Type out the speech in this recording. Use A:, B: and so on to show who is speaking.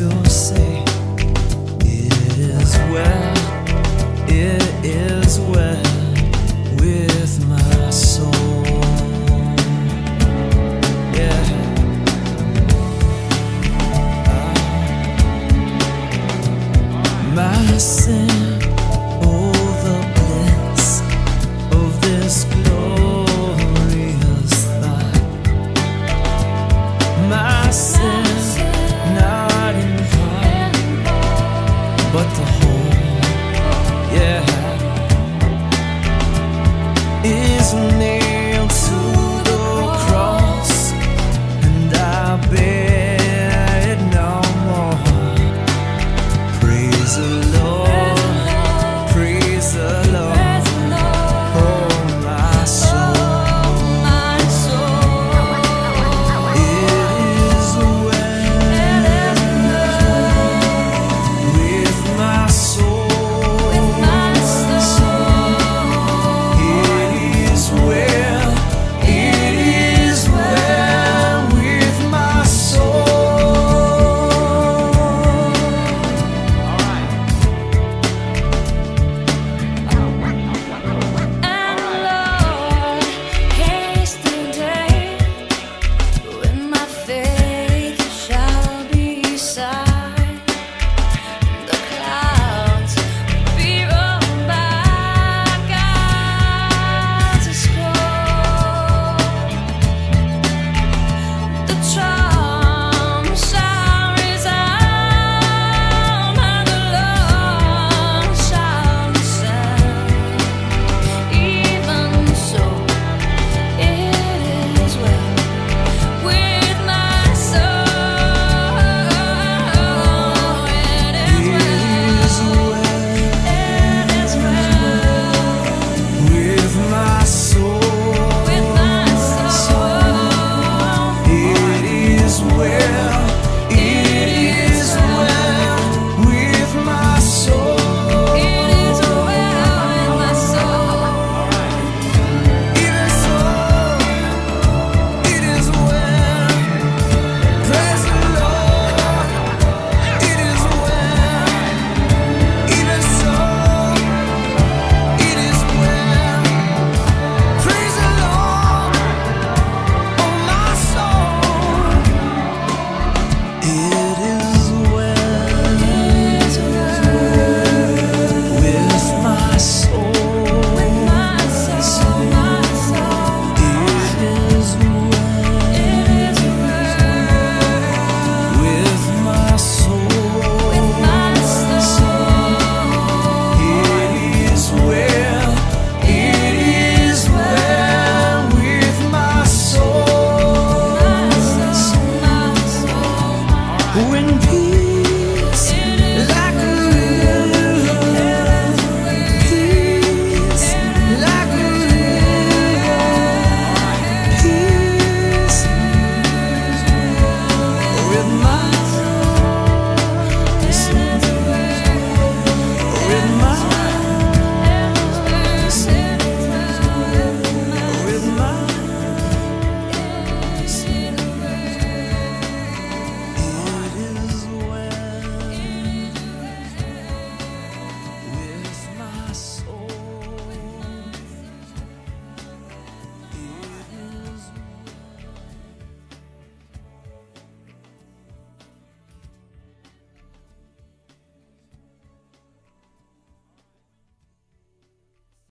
A: to say it is well, it is well with my soul. Yeah. My sin, oh the bliss of this glorious thought. My sin, not in part, but the whole, yeah, is nailed to the cross, and I bear it no more. Praise the Lord, praise the Lord, oh my soul. It is well with my soul. It is well, it is well with my soul.
B: And Lord, haste the day when my faith shall be sight. The clouds be rolled back as a scroll. The trump shall resound and the Lord shall descend. Even so, it is well with my soul. It is well. It is well
A: With my soul,
B: with my soul.
A: it is well, it is well with my soul.
B: It is well with my soul.
A: Even so, it is well. Praise the Lord, it is well. Even so, it is well. Praise the Lord, oh my soul. It is well with my soul.
B: With my soul, my soul.
A: It is well
B: It is well
A: with my soul.
B: with my soul.
A: It is well, it is well with my soul.
B: My soul, my soul.
A: When peace